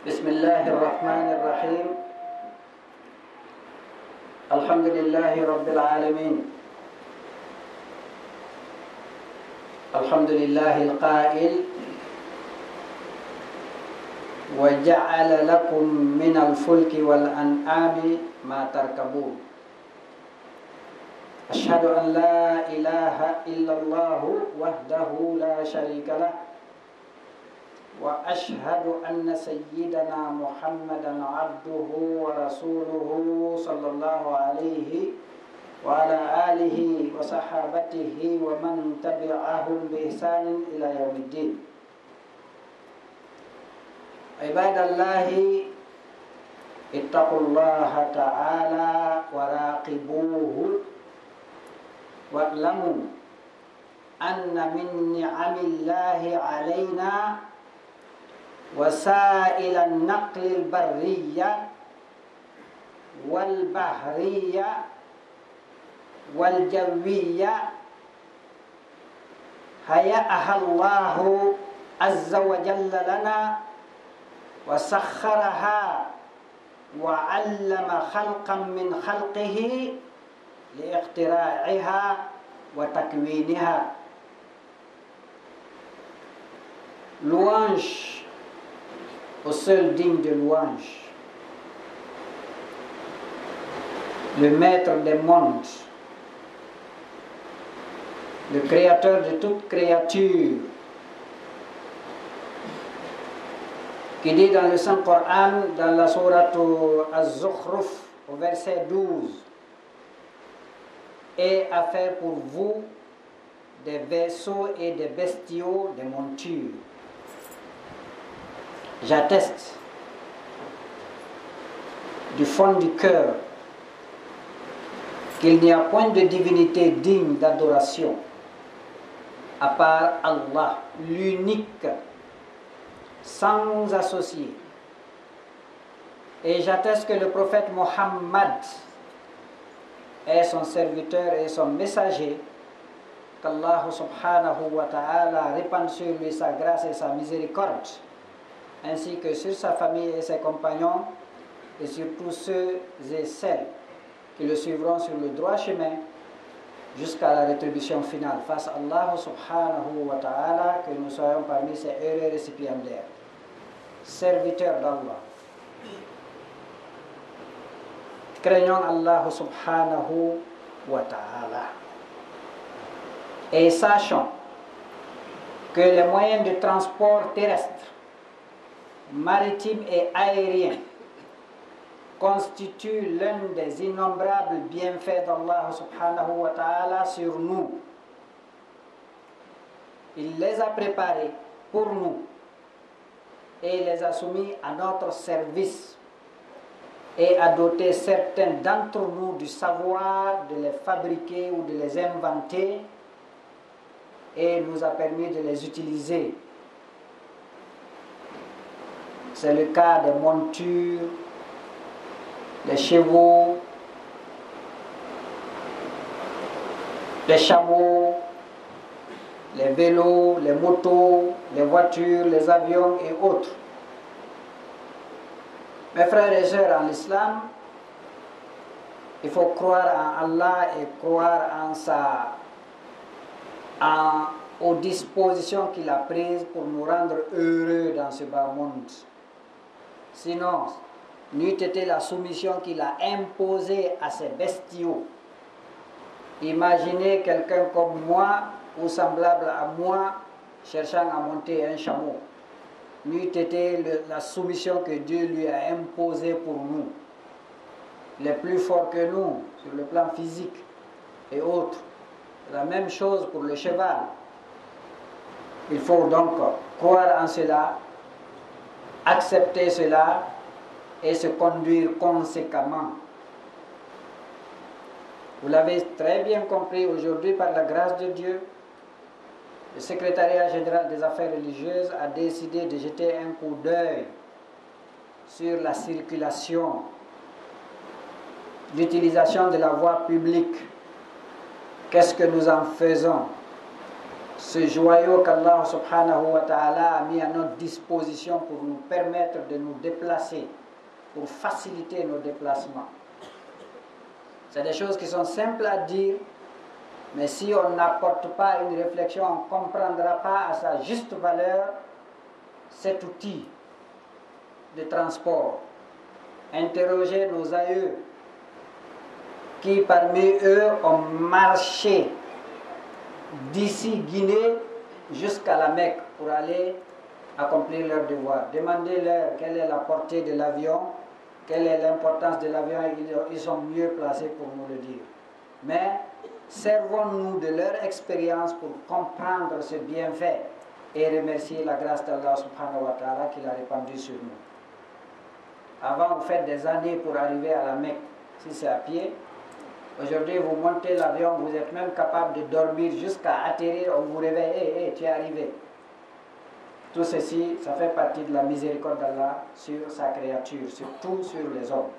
بسم الله الرحمن الرحيم. الحمد لله رب العالمين. الحمد لله القائل: وجعل لكم من الفلك والأنعام ما تركبون. أشهد أن لا إله إلا الله وحده لا شريك له، وأشهد أن سيدنا محمدا عبده ورسوله صلى الله عليه وعلى آله وصحابته ومن تبعهم بإحسان إلى يوم الدين. عباد الله، اتقوا الله تعالى وراقبوه، واعلموا أن من نعم الله علينا وسائل النقل البرية والبحرية والجوية هيأها الله عز وجل لنا وسخرها وعلم خلقا من خلقه لاختراعها وتكوينها. Louange au seul digne de louange, le maître des mondes, le créateur de toute créature, qui dit dans le Saint-Coran, dans la sourate Az-Zukhruf, au verset 12, et a fait pour vous des vaisseaux et des bestiaux, des montures. J'atteste du fond du cœur qu'il n'y a point de divinité digne d'adoration à part Allah, l'unique, sans associé. Et j'atteste que le prophète Mohammed est son serviteur et son messager, qu'Allah subhanahu wa ta'ala répande sur lui sa grâce et sa miséricorde, ainsi que sur sa famille et ses compagnons, et sur tous ceux et celles qui le suivront sur le droit chemin jusqu'à la rétribution finale. Face à Allah subhanahu wa ta'ala, que nous soyons parmi ces heureux récipiendaires, serviteurs d'Allah. Craignons Allah subhanahu wa ta'ala. Et sachons que les moyens de transport terrestre, maritime et aérien constituent l'un des innombrables bienfaits d'Allah subhanahu wa ta'ala sur nous. Il les a préparés pour nous et les a soumis à notre service et a doté certains d'entre nous du savoir de les fabriquer ou de les inventer et nous a permis de les utiliser. C'est le cas des montures, des chevaux, des chameaux, les vélos, les motos, les voitures, les avions et autres. Mes frères et sœurs en l'islam, il faut croire en Allah et croire aux dispositions qu'il a prises pour nous rendre heureux dans ce bas monde. Sinon, n'eût été la soumission qu'il a imposée à ces bestiaux. Imaginez quelqu'un comme moi ou semblable à moi cherchant à monter un chameau. N'eût été la soumission que Dieu lui a imposée pour nous. Les plus forts que nous sur le plan physique et autres. La même chose pour le cheval. Il faut donc croire en cela, accepter cela et se conduire conséquemment. Vous l'avez très bien compris aujourd'hui, par la grâce de Dieu, le secrétariat général des affaires religieuses a décidé de jeter un coup d'œil sur la circulation, l'utilisation de la voie publique. Qu'est-ce que nous en faisons? ce joyau qu'Allah subhanahu wa ta'ala a mis à notre disposition pour nous permettre de nous déplacer, pour faciliter nos déplacements. C'est des choses qui sont simples à dire, mais si on n'apporte pas une réflexion, on ne comprendra pas à sa juste valeur cet outil de transport. Interrogez nos aïeux qui parmi eux ont marché d'ici Guinée jusqu'à la Mecque pour aller accomplir leur devoir. Demandez-leur quelle est la portée de l'avion, quelle est l'importance de l'avion, ils sont mieux placés pour nous le dire. Mais servons-nous de leur expérience pour comprendre ce bienfait et remercier la grâce d'Allah subhanahu wa ta'ala qu'il a répandue sur nous. Avant, vous faites des années pour arriver à la Mecque, si c'est à pied. Aujourd'hui, vous montez l'avion, vous êtes même capable de dormir jusqu'à atterrir, on vous réveille, hey, tu es arrivé. Tout ceci, ça fait partie de la miséricorde d'Allah sur sa créature, surtout sur les hommes.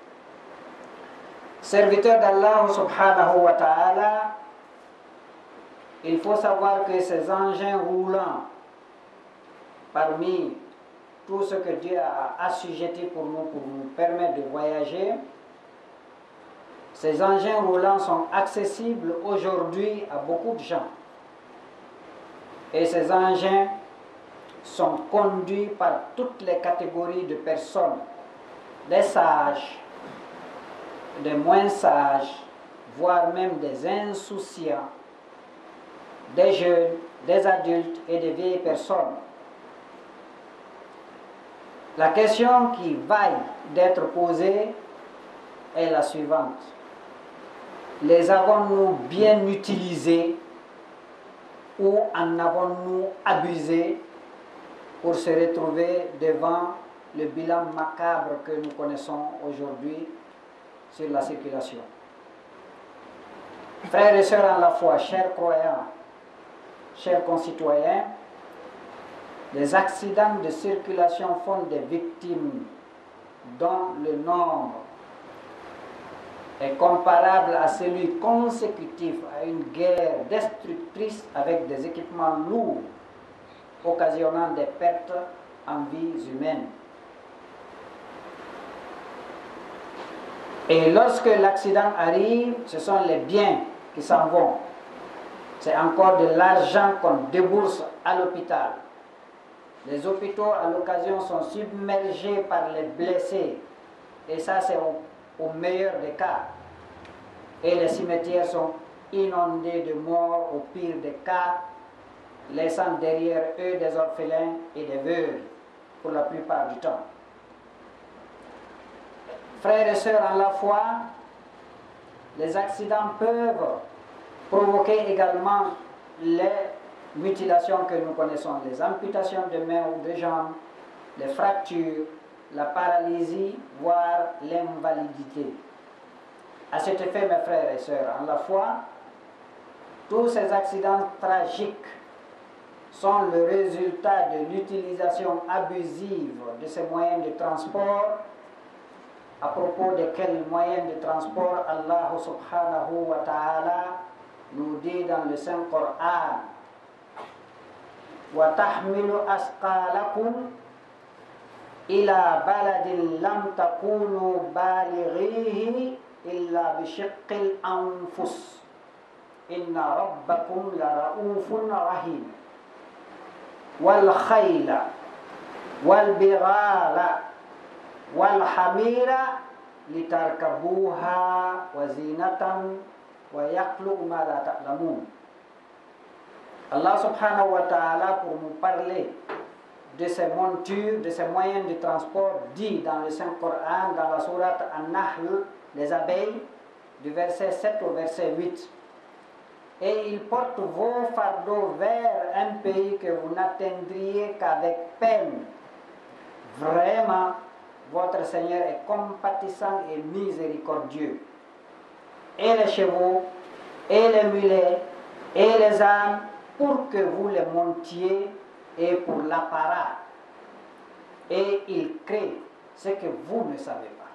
Serviteur d'Allah subhanahu wa ta'ala, il faut savoir que ces engins roulants, parmi tout ce que Dieu a assujetti pour nous permettre de voyager, ces engins roulants sont accessibles aujourd'hui à beaucoup de gens. Et ces engins sont conduits par toutes les catégories de personnes, des sages, des moins sages, voire même des insouciants, des jeunes, des adultes et des vieilles personnes. La question qui vaille d'être posée est la suivante. Les avons-nous bien utilisés ou en avons-nous abusé pour se retrouver devant le bilan macabre que nous connaissons aujourd'hui sur la circulation? Frères et sœurs en la foi, chers croyants, chers concitoyens, les accidents de circulation font des victimes dont le nombre est comparable à celui consécutif à une guerre destructrice avec des équipements lourds, occasionnant des pertes en vies humaines. Et lorsque l'accident arrive, ce sont les biens qui s'en vont. C'est encore de l'argent qu'on débourse à l'hôpital. Les hôpitaux, à l'occasion, sont submergés par les blessés. Et ça, c'est au meilleur des cas. Et les cimetières sont inondés de morts au pire des cas, laissant derrière eux des orphelins et des veuves, pour la plupart du temps. Frères et sœurs en la foi, les accidents peuvent provoquer également les mutilations que nous connaissons, les amputations de mains ou de jambes, les fractures, la paralysie, voire l'invalidité. À cet effet, mes frères et sœurs en la foi, tous ces accidents tragiques sont le résultat de l'utilisation abusive de ces moyens de transport, à propos desquels moyens de transport Allah subhanahu wa ta'ala nous dit dans le Saint-Coran: wa tahmilu asqalakum ila baladin lam takunu balighihi illa bi shiqqil anfus inna rabbakum la raufun rahim wal khayla wal bighala wal hamira litarkabuha wa zinatan wa yakhluqu ma la ta'lamun. Allah subhanahu wa ta'ala, pour nous parler de ces montures, de ces moyens de transport, dit dans le Saint-Coran, dans la sourate An-Nahl, les abeilles, du verset 7 au verset 8. Et ils portent vos fardeaux vers un pays que vous n'atteindriez qu'avec peine. Vraiment, votre Seigneur est compatissant et miséricordieux. Et les chevaux, et les mulets, et les ânes, pour que vous les montiez, et pour l'apparat. Et il crée ce que vous ne savez pas.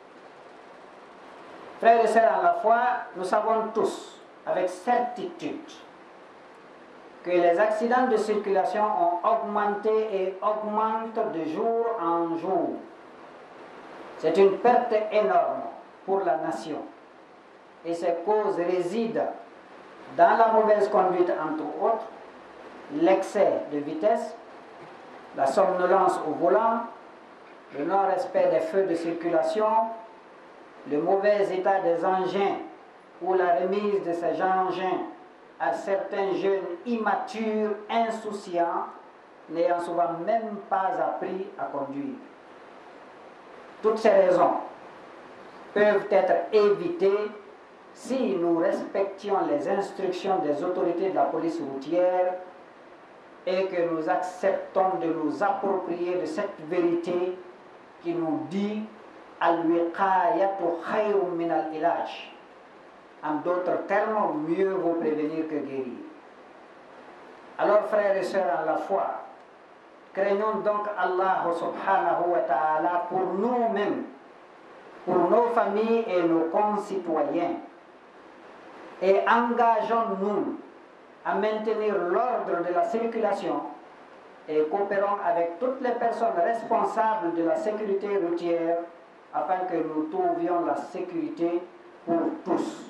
Frères et sœurs en la foi, nous savons tous, avec certitude, que les accidents de circulation ont augmenté et augmentent de jour en jour. C'est une perte énorme pour la nation. Et ces causes résident dans la mauvaise conduite, entre autres, l'excès de vitesse, la somnolence au volant, le non-respect des feux de circulation, le mauvais état des engins ou la remise de ces engins à certains jeunes immatures, insouciants, n'ayant souvent même pas appris à conduire. Toutes ces raisons peuvent être évitées si nous respections les instructions des autorités de la police routière et que nous acceptons de nous approprier de cette vérité qui nous dit « Al-wiqayatu khayrun min al-ilaj ». En d'autres termes, mieux vaut prévenir que guérir. Alors, frères et sœurs en la foi, craignons donc Allah subhanahu wa ta'ala pour nous-mêmes, pour nos familles et nos concitoyens, et engageons-nous à maintenir l'ordre de la circulation et coopérons avec toutes les personnes responsables de la sécurité routière afin que nous trouvions la sécurité pour tous.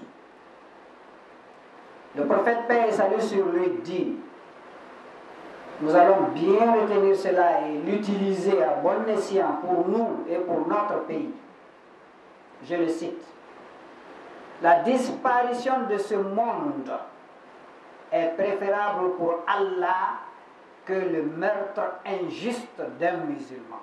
Le prophète paix et salut sur lui dit, nous allons bien retenir cela et l'utiliser à bon escient pour nous et pour notre pays. Je le cite. La disparition de ce monde est préférable pour Allah que le meurtre injuste d'un musulman.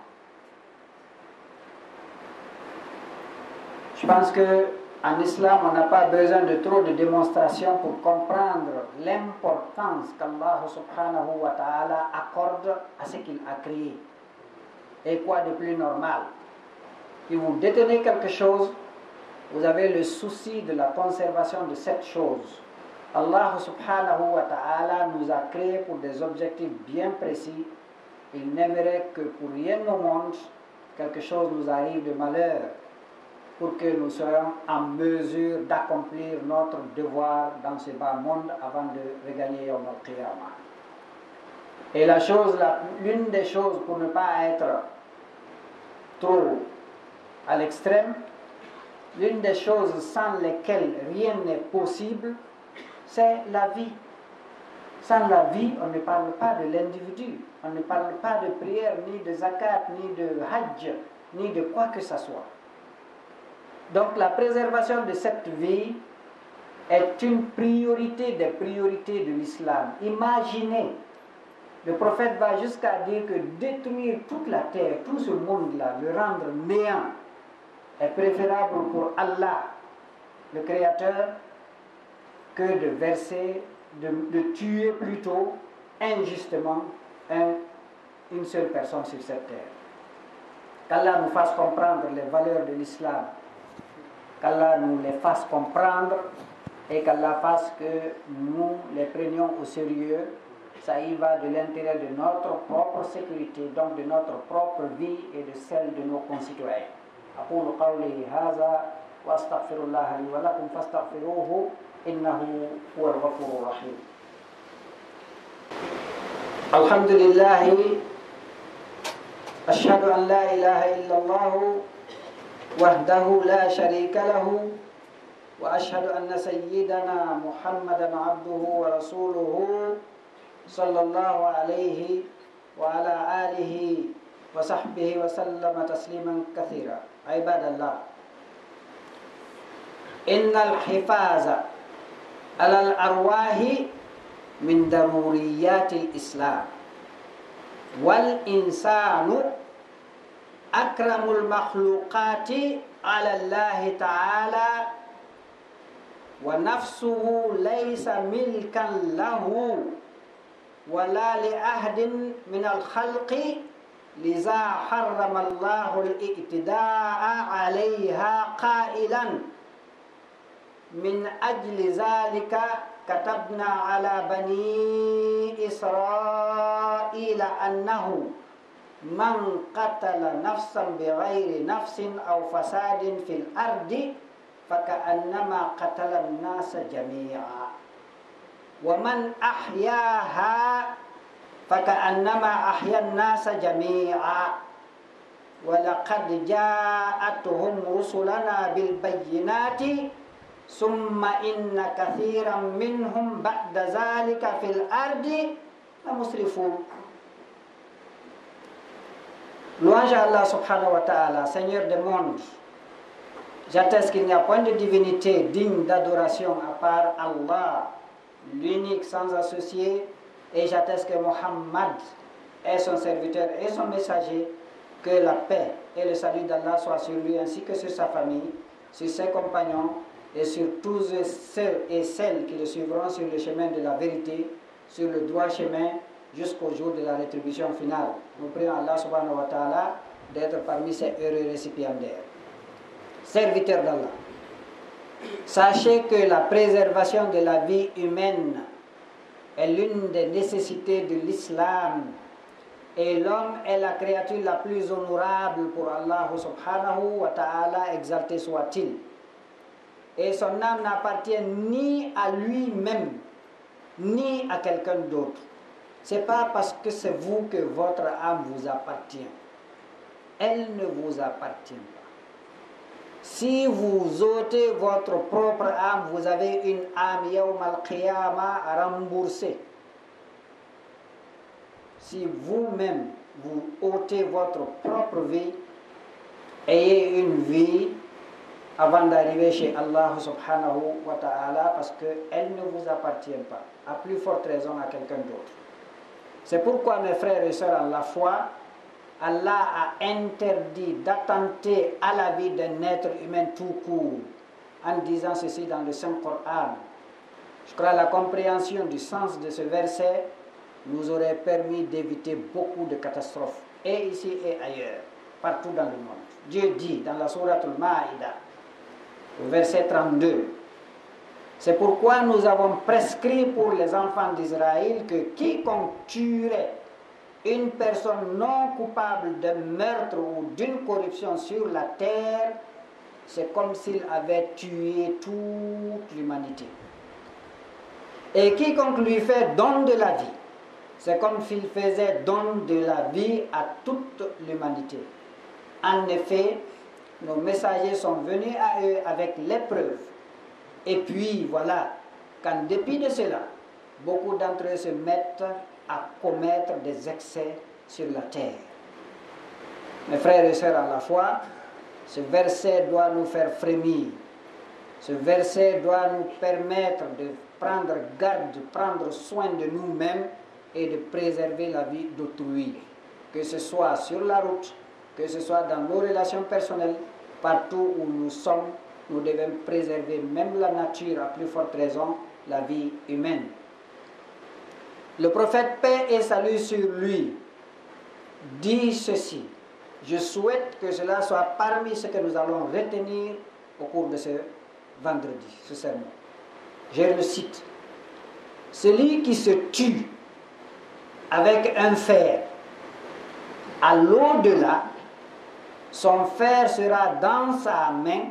Je pense qu'en islam, on n'a pas besoin de trop de démonstrations pour comprendre l'importance qu'Allah subhanahu wa ta'ala accorde à ce qu'il a créé. Et quoi de plus normal? Si vous détenez quelque chose, vous avez le souci de la conservation de cette chose. Allah subhanahu wa ta'ala nous a créés pour des objectifs bien précis. Il n'aimerait que pour rien au monde, quelque chose nous arrive de malheur, pour que nous soyons en mesure d'accomplir notre devoir dans ce bas monde avant de regagner Yawm al-Qiyamah. Et l'une des choses pour ne pas être trop à l'extrême, l'une des choses sans lesquelles rien n'est possible, c'est la vie. Sans la vie, on ne parle pas de l'individu, on ne parle pas de prière, ni de zakat, ni de hajj, ni de quoi que ce soit. Donc la préservation de cette vie est une priorité des priorités de l'islam. Imaginez, le prophète va jusqu'à dire que détruire toute la terre, tout ce monde-là, le rendre néant, est préférable pour Allah, le Créateur, que de verser, de tuer plutôt injustement une seule personne sur cette terre. Qu'Allah nous fasse comprendre les valeurs de l'islam, qu'Allah nous les fasse comprendre et qu'Allah fasse que nous les prenions au sérieux. Ça y va de l'intérêt de notre propre sécurité, donc de notre propre vie et de celle de nos concitoyens. أقول قولي هذا وأستغفر الله لي ولكم فاستغفروه إنه هو الغفور الرحيم. الحمد لله أشهد أن لا إله إلا الله وحده لا شريك له وأشهد أن سيدنا محمدا عبده ورسوله صلى الله عليه وعلى آله وصحبه وسلم تسليما كثيرا. عباد الله، إن الحفاظ على الأرواح من ضروريات الإسلام، والإنسان أكرم المخلوقات على الله تعالى، ونفسه ليس ملكا له ولا لأحد من الخلق، لذا حرم الله الاعتداء عليها قائلا: من أجل ذلك كتبنا على بني إسرائيل أنه من قتل نفسا بغير نفس أو فساد في الأرض فكأنما قتل الناس جميعا. وَمَنْ أَحْيَاهَا فَكَأَنَّمَا أَحْيَا النَّاسَ جَمِيعًا وَلَقَدْ جَاءَتْهُمْ رُسُلُنَا بِالْبَيِّنَاتِ ثُمَّ إِنَّ كَثِيرًا مِّنْهُمْ بَعْدَ ذَلِكَ فِي الْأَرْضِ لَمُسْرِفُونَ. Louange à Allah subhanahu wa ta'ala, Seigneur des mondes. J'atteste qu'il n'y a point de divinité digne d'adoration à part Allah, l'unique sans associé, et j'atteste que Mohammed est son serviteur et son messager, que la paix et le salut d'Allah soient sur lui ainsi que sur sa famille, sur ses compagnons et sur tous ceux et celles qui le suivront sur le chemin de la vérité, sur le droit chemin jusqu'au jour de la rétribution finale. Nous prions Allah subhanahu wa ta'ala d'être parmi ces heureux récipiendaires. Serviteurs d'Allah, sachez que la préservation de la vie humaine est l'une des nécessités de l'islam et l'homme est la créature la plus honorable pour Allah subhanahu wa ta'ala, exalté soit-il. Et son âme n'appartient ni à lui-même ni à quelqu'un d'autre. C'est pas parce que c'est vous que votre âme vous appartient. Elle ne vous appartient pas. Si vous ôtez votre propre âme, vous avez une âme yawm al-qiyamah à rembourser. Si vous-même vous ôtez votre propre vie, ayez une vie avant d'arriver chez Allah subhanahu wa ta'ala, parce qu'elle ne vous appartient pas, à plus forte raison à quelqu'un d'autre. C'est pourquoi, mes frères et sœurs en la foi, Allah a interdit d'attenter à la vie d'un être humain tout court, en disant ceci dans le Saint-Coran. Je crois que la compréhension du sens de ce verset nous aurait permis d'éviter beaucoup de catastrophes, et ici et ailleurs, partout dans le monde. Dieu dit dans la sourate Al-Ma'idah, au verset 32, c'est pourquoi nous avons prescrit pour les enfants d'Israël que quiconque tuerait une personne non coupable de meurtre ou d'une corruption sur la terre, c'est comme s'il avait tué toute l'humanité. Et quiconque lui fait don de la vie, c'est comme s'il faisait don de la vie à toute l'humanité. En effet, nos messagers sont venus à eux avec l'épreuve. Et puis voilà, qu'en dépit de cela, beaucoup d'entre eux se mettent à commettre des excès sur la terre. Mes frères et sœurs en la foi, ce verset doit nous faire frémir. Ce verset doit nous permettre de prendre garde, de prendre soin de nous-mêmes et de préserver la vie d'autrui. Que ce soit sur la route, que ce soit dans nos relations personnelles, partout où nous sommes, nous devons préserver même la nature, à plus forte raison, la vie humaine. Le prophète, paix et salut sur lui, dit ceci. Je souhaite que cela soit parmi ce que nous allons retenir au cours de ce vendredi, ce sermon. Je le cite. Celui qui se tue avec un fer, à l'au-delà, son fer sera dans sa main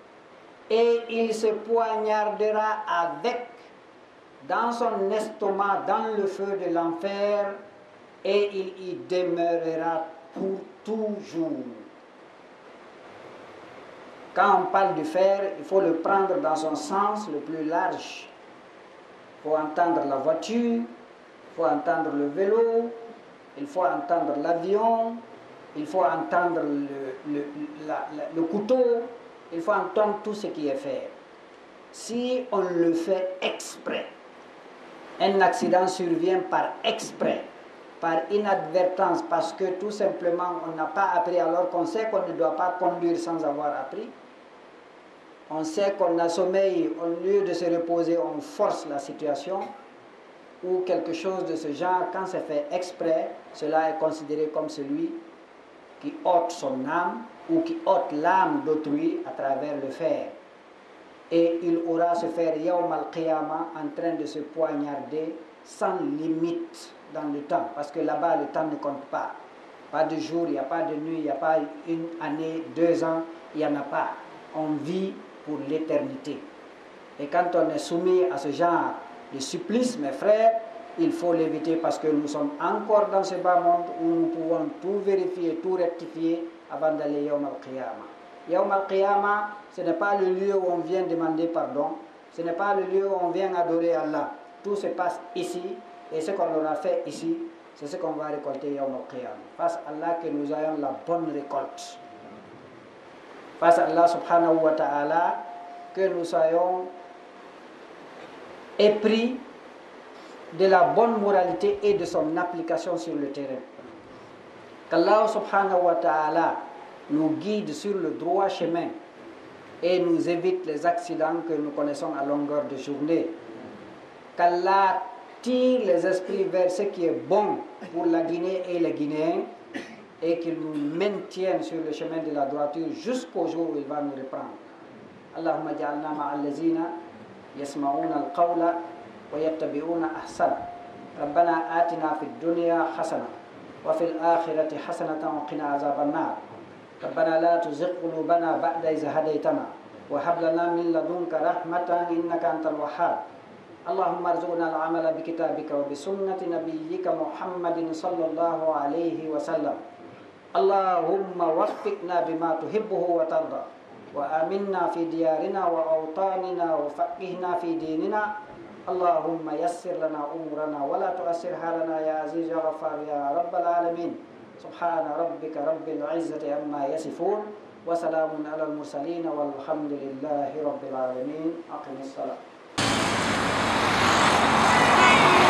et il se poignardera avec dans son estomac dans le feu de l'enfer et il y demeurera pour toujours. Quand on parle du fer, il faut le prendre dans son sens le plus large. Il faut entendre la voiture, il faut entendre le vélo, il faut entendre l'avion, il faut entendre le couteau, il faut entendre tout ce qui est fer. Si on le fait exprès, un accident survient par exprès, par inadvertance, parce que tout simplement on n'a pas appris, alors qu'on sait qu'on ne doit pas conduire sans avoir appris. On sait qu'on a sommeil, au lieu de se reposer, on force la situation, ou quelque chose de ce genre. Quand c'est fait exprès, cela est considéré comme celui qui ôte son âme, ou qui ôte l'âme d'autrui à travers le fer. Et il aura ce fer yawm al-qiyamah en train de se poignarder sans limite dans le temps, parce que là-bas le temps ne compte pas. Pas de jour, il n'y a pas de nuit, il n'y a pas une année, 2 ans, il n'y en a pas. On vit pour l'éternité. Et quand on est soumis à ce genre Le supplice, mes frères, il faut l'éviter parce que nous sommes encore dans ce bas monde où nous pouvons tout vérifier, tout rectifier avant d'aller Yawm al-Qiyamah. Yawm al-Qiyamah, ce n'est pas le lieu où on vient demander pardon, ce n'est pas le lieu où on vient adorer Allah. Tout se passe ici, et ce qu'on aura fait ici, c'est ce qu'on va récolter Yawm al-Qiyamah. Fasse Allah que nous ayons la bonne récolte. Fasse Allah subhanahu wa ta'ala que nous soyons épris de la bonne moralité et de son application sur le terrain. Qu'Allah subhanahu wa ta'ala nous guide sur le droit chemin et nous évite les accidents que nous connaissons à longueur de journée. Qu'Allah tire les esprits vers ce qui est bon pour la Guinée et les Guinéens et qu'il nous maintienne sur le chemin de la droiture jusqu'au jour où il va nous reprendre. Allahumma ja'alna ma'allazina yasma'una al-qawla ويتبعون أحسنه ربنا آتنا في الدنيا حسنة وفي الآخرة حسنة وقنا عذاب النار ربنا لا تزغ قلوبنا بعد إذ هديتنا وهب لنا من لدنك رحمة إنك أنت الوهاب اللهم ارزقنا العمل بكتابك وبسنة نبيك محمد صلى الله عليه وسلم اللهم وفقنا بما تحبه وترضى وآمنا في ديارنا وأوطاننا وفقهنا في ديننا اللهم يسر لنا أمورنا ولا تؤسرها لنا يا عزيز يا غفار يا رب العالمين سبحان ربك رب العزة عما يصفون وسلام على المرسلين والحمد لله رب العالمين أقم الصلاة